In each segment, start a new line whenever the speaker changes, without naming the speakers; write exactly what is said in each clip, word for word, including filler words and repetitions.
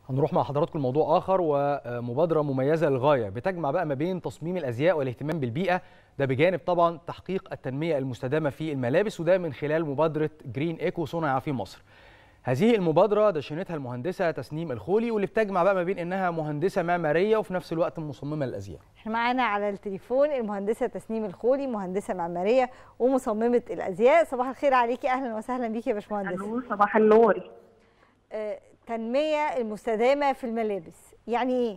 هنروح مع حضراتكم لموضوع آخر ومبادرة مميزة للغاية بتجمع بقى ما بين تصميم الأزياء والاهتمام بالبيئة، ده بجانب طبعا تحقيق التنمية المستدامة في الملابس، وده من خلال مبادرة جرين إيكو صنع في مصر. هذه المبادرة دشنتها المهندسة تسنيم الخولي، واللي بتجمع بقى ما بين إنها مهندسة معمارية وفي نفس الوقت مصممة للأزياء.
احنا معانا على التليفون المهندسة تسنيم الخولي، مهندسة معمارية ومصممة الأزياء. صباح الخير عليكي، أهلا وسهلا بيكي يا باشمهندسة.
الو، صباح النور.
آه، التنمية المستدامة في الملابس يعني ايه؟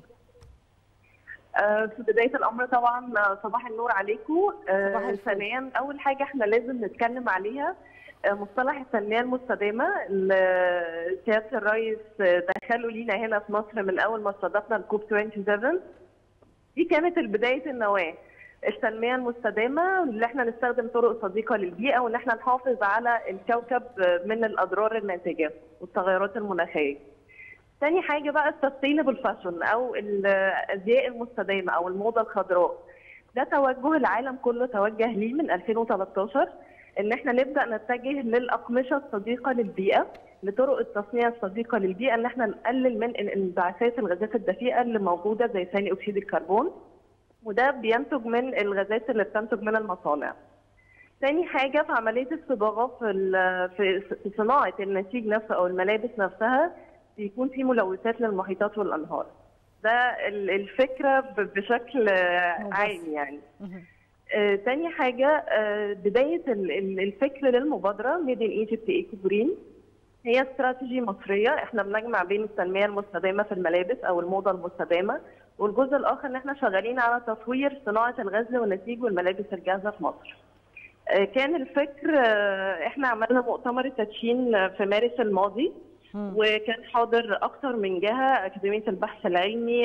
آه، في بداية الأمر طبعا صباح النور عليكم. آه، ثانيا أول حاجة احنا لازم نتكلم عليها آه، مصطلح التنمية المستدامة اللي سيادة الرئيس دخله لينا هنا في مصر من أول ما استضفنا الكوب سبعة وعشرين. دي كانت بداية النواة، التنمية المستدامة اللي احنا نستخدم طرق صديقة للبيئة وان احنا نحافظ على الكوكب من الأضرار الناتجة والتغيرات المناخية. تاني حاجة بقى السستينبل فاشن أو الأزياء المستدامة أو الموضة الخضراء. ده توجه العالم كله توجه ليه من ألفين وثلاثة عشر، إن إحنا نبدأ نتجه للأقمشة الصديقة للبيئة، لطرق التصنيع الصديقة للبيئة، إن إحنا نقلل من انبعاثات الغازات الدفيئة اللي موجودة زي ثاني أكسيد الكربون، وده بينتج من الغازات اللي بتنتج من المصانع. تاني حاجة في عملية الصباغة في في صناعة النسيج نفسه أو الملابس نفسها بيكون في ملوثات للمحيطات والانهار. ده الفكره بشكل عام يعني. آه، تاني حاجه آه، بدايه الفكر للمبادره ميد ان ايجيبت ايكو جرين هي استراتيجي مصريه، احنا بنجمع بين التنميه المستدامه في الملابس او الموضه المستدامه، والجزء الاخر ان احنا شغالين على تطوير صناعه الغزل والنسيج والملابس الجاهزه في مصر. آه، كان الفكر آه، احنا عملنا مؤتمر التدشين في مارس الماضي، وكان حاضر اكثر من جهه، اكاديميه البحث العلمي،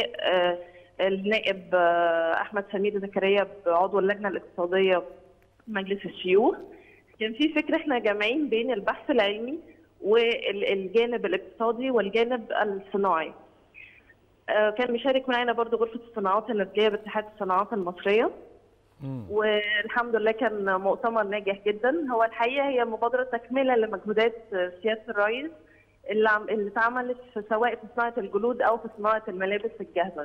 النائب احمد سمير زكريا عضو اللجنه الاقتصاديه في مجلس الشيوخ. كان في فكره احنا جامعين بين البحث العلمي والجانب الاقتصادي والجانب الصناعي. كان مشارك معانا برضو غرفه الصناعات النسجيه باتحاد الصناعات المصريه، والحمد لله كان مؤتمر ناجح جدا. هو الحقيقه هي مبادره تكمله لمجهودات سياده الرئيس اللي عم اللي اتعملت في سواء في صناعه الجلود او في صناعه الملابس الجاهزه.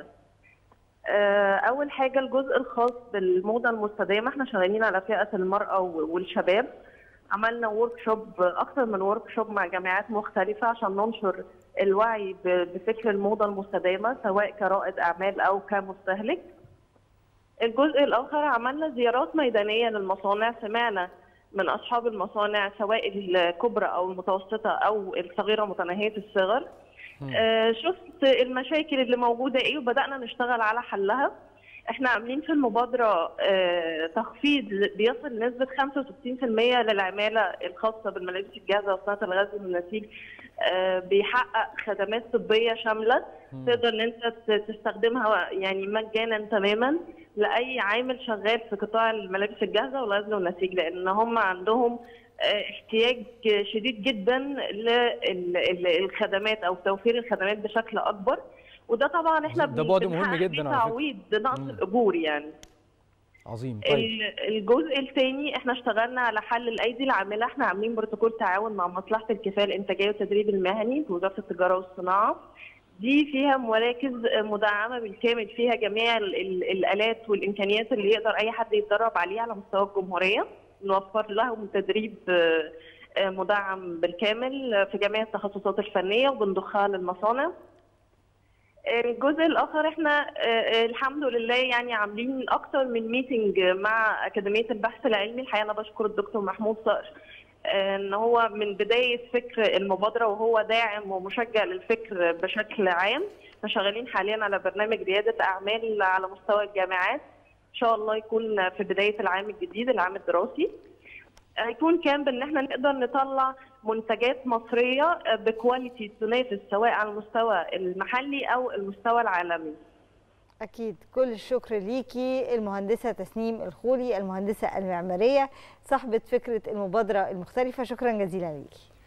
اول حاجه الجزء الخاص بالموضه المستدامه، احنا شغالين على فئه المراه والشباب. عملنا ورك شوب، اكثر من ورك شوب مع جامعات مختلفه عشان ننشر الوعي بفكر الموضه المستدامه سواء كرائد اعمال او كمستهلك. الجزء الاخر عملنا زيارات ميدانيه للمصانع، سمعنا من اصحاب المصانع سواء الكبرى او المتوسطه او الصغيره متناهيه الصغر. آه شفت المشاكل اللي موجوده ايه وبدانا نشتغل على حلها. احنا عاملين في المبادره آه تخفيض بيصل لنسبه خمسة وستين بالمئة للعماله الخاصه بالملابس الجاهزه وصناعه الغزل والنسيج. آه بيحقق خدمات طبيه شامله تقدر ان انت تستخدمها يعني مجانا تماما لاي عامل شغال في قطاع الملابس الجاهزه والغزل والنسيج، لان هم عندهم احتياج شديد جدا للخدمات او توفير الخدمات بشكل اكبر. وده طبعا احنا
ده بعد مهم جدا على فكره،
تعويض نقص الاجور يعني.
عظيم. طيب
الجزء الثاني احنا اشتغلنا على حل الايدي العامله، احنا عاملين بروتوكول تعاون مع مصلحه الكفايه الانتاجيه والتدريب المهني في وزاره التجاره والصناعه. دي فيها مراكز مدعمه بالكامل، فيها جميع الالات والامكانيات اللي يقدر اي حد يتدرب عليها على مستوى الجمهوريه. نوفر لهم تدريب مدعم بالكامل في جميع التخصصات الفنيه وبنضخها للمصانع. الجزء الاخر احنا الحمد لله يعني عاملين اكثر من ميتنج مع اكاديميه البحث العلمي. الحقيقه انا بشكر الدكتور محمود صقر ان هو من بدايه فكر المبادره وهو داعم ومشجع للفكر بشكل عام. احنا شغالين حاليا على برنامج رياده اعمال على مستوى الجامعات، ان شاء الله يكون في بدايه العام الجديد العام الدراسي. هيكون كان بان احنا نقدر نطلع منتجات مصريه بكواليتي تنافس سواء على المستوى المحلي او المستوى العالمي.
أكيد. كل الشكر ليكي المهندسة تسنيم الخولي، المهندسة المعمارية صاحبة فكرة المبادرة المختلفة. شكرا جزيلا ليكي.